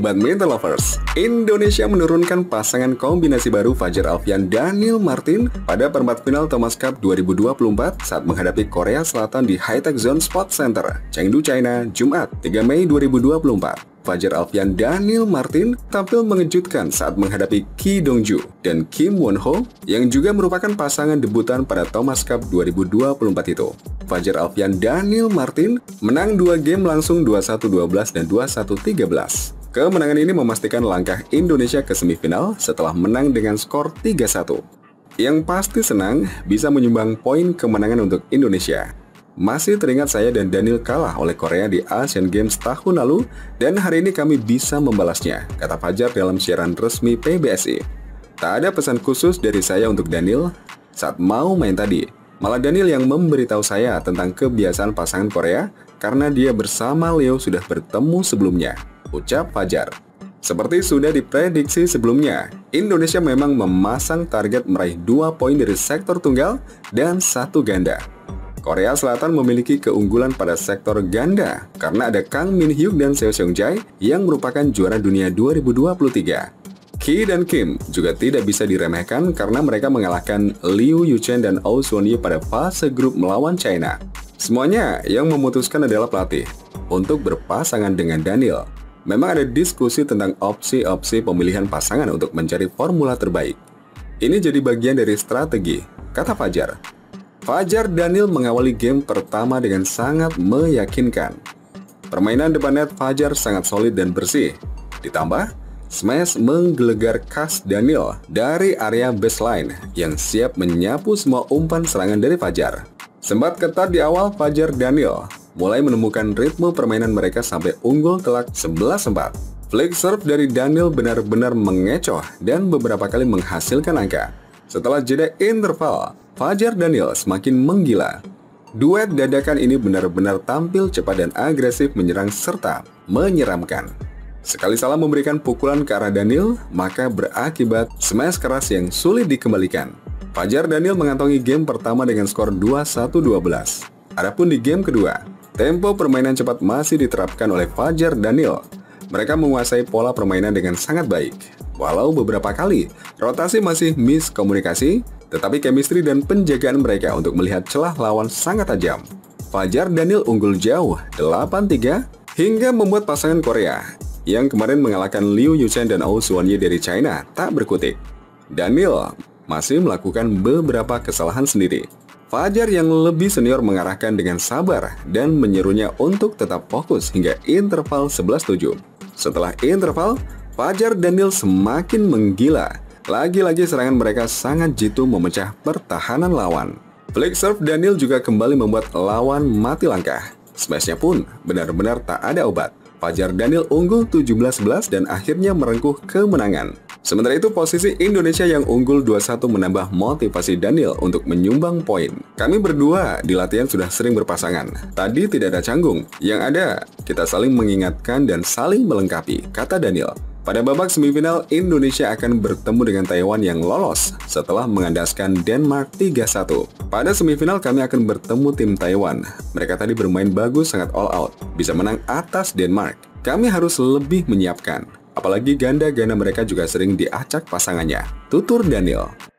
badminton lovers, Indonesia menurunkan pasangan kombinasi baru Fajar Alfian Daniel Martin pada perempat final Thomas Cup 2024 saat menghadapi Korea Selatan di High Tech Zone Sports Center, Chengdu, China, Jumat 3 Mei 2024. Fajar Alfian Daniel Martin tampil mengejutkan saat menghadapi Ki Dongju dan Kim Won-ho yang juga merupakan pasangan debutan pada Thomas Cup 2024 itu. Fajar Alfian Daniel Martin menang 2 game langsung 21-12 dan 21-13. Kemenangan ini memastikan langkah Indonesia ke semifinal setelah menang dengan skor 3-1. Yang pasti senang bisa menyumbang poin kemenangan untuk Indonesia. Masih teringat saya dan Daniel kalah oleh Korea di Asian Games tahun lalu dan hari ini kami bisa membalasnya, kata Fajar dalam siaran resmi PBSI. Tak ada pesan khusus dari saya untuk Daniel saat mau main tadi. Malah Daniel yang memberitahu saya tentang kebiasaan pasangan Korea karena dia bersama Leo sudah bertemu sebelumnya, ucap Fajar. Seperti sudah diprediksi sebelumnya, Indonesia memang memasang target meraih 2 poin dari sektor tunggal dan 1 ganda. Korea Selatan memiliki keunggulan pada sektor ganda karena ada Kang Min Hyuk dan Seo Seung Jae yang merupakan juara dunia 2023. Ki dan Kim juga tidak bisa diremehkan karena mereka mengalahkan Liu Yuchen dan Oh Suon-yi pada fase grup melawan China. Semuanya yang memutuskan adalah pelatih untuk berpasangan dengan Daniel. Memang ada diskusi tentang opsi-opsi pemilihan pasangan untuk mencari formula terbaik. Ini jadi bagian dari strategi, kata Fajar. Fajar Daniel mengawali game pertama dengan sangat meyakinkan. Permainan depan net Fajar sangat solid dan bersih. Ditambah, smash menggelegar khas Daniel dari area baseline yang siap menyapu semua umpan serangan dari Fajar. Sempat ketat di awal, Fajar Daniel mulai menemukan ritme permainan mereka sampai unggul telak 11-4. Flick serve dari Daniel benar-benar mengecoh dan beberapa kali menghasilkan angka. Setelah jeda interval, Fajar Daniel semakin menggila. Duet dadakan ini benar-benar tampil cepat dan agresif menyerang serta menyeramkan. Sekali salah memberikan pukulan ke arah Daniel, maka berakibat smash keras yang sulit dikembalikan. Fajar Daniel mengantongi game pertama dengan skor 21-12. Adapun di game kedua, tempo permainan cepat masih diterapkan oleh Fajar Daniel. Mereka menguasai pola permainan dengan sangat baik. Walau beberapa kali rotasi masih miskomunikasi, tetapi chemistry dan penjagaan mereka untuk melihat celah lawan sangat tajam. Fajar Daniel unggul jauh 8-3 hingga membuat pasangan Korea yang kemarin mengalahkan Liu Yuchen dan Oh Suon-yi dari China tak berkutik. Daniel masih melakukan beberapa kesalahan sendiri. Fajar yang lebih senior mengarahkan dengan sabar dan menyerunya untuk tetap fokus hingga interval 11-7. Setelah interval, Fajar Daniel semakin menggila. Lagi-lagi serangan mereka sangat jitu memecah pertahanan lawan. Flick serve Daniel juga kembali membuat lawan mati langkah. Smashnya pun benar-benar tak ada obat. Fajar Daniel unggul 17-11 dan akhirnya merengkuh kemenangan. Sementara itu posisi Indonesia yang unggul 2-1 menambah motivasi Daniel untuk menyumbang poin. Kami berdua di latihan sudah sering berpasangan. Tadi tidak ada canggung. Yang ada, kita saling mengingatkan dan saling melengkapi, kata Daniel. Pada babak semifinal, Indonesia akan bertemu dengan Taiwan yang lolos setelah mengandaskan Denmark 3-1. Pada semifinal kami akan bertemu tim Taiwan. Mereka tadi bermain bagus, sangat all out, bisa menang atas Denmark. Kami harus lebih menyiapkan. Apalagi ganda-ganda mereka juga sering diacak pasangannya, tutur Daniel.